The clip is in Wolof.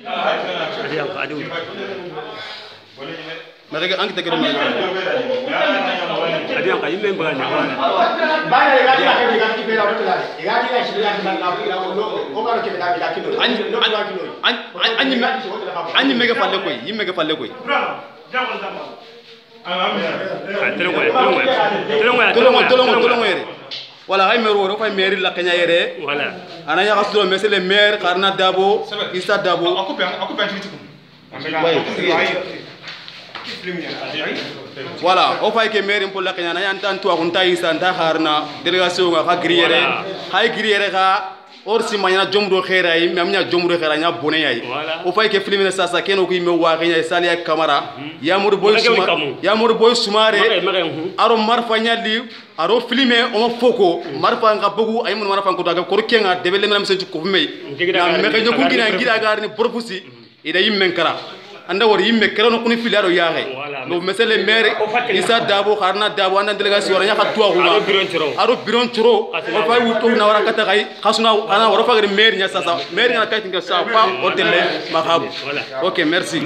mereka angkita kira mana ada yang kayu memang anyi mega falle koy yim mega falle koy tolong yere wala ay mer woro fay mairie la kanya yere voilà ana ya xasdo monsieur le maire karna dabo isa dabo voilà o fay ke maire pour la kanya na yantan to akun tay isa nda harna délégation nga ka griyere hay griyere ka orsi manya jomdo khera yi mamnya jomdo khera nya boné yayi o fay ke film sa sa keno ko yimme wa kanya salia camara ya modu boy sumare aro marfa nyali aro filmé o foko marfa nga bugu ay mun marfa ko daga ko kenga debele menam sen ko fumé na me ko ko gina gira gar ni profusi ida yimme kara anda wor yimme kara no kuni filaro yaxe no monsieur le maire isa dabo kharna dabo anda délégation nya khatwa ko aro biron choro o fay wuto na wara kata kay khasuna ana wara fagre maire nya sasa maire nya kay tinga sa pa hotel ma khabu OK merci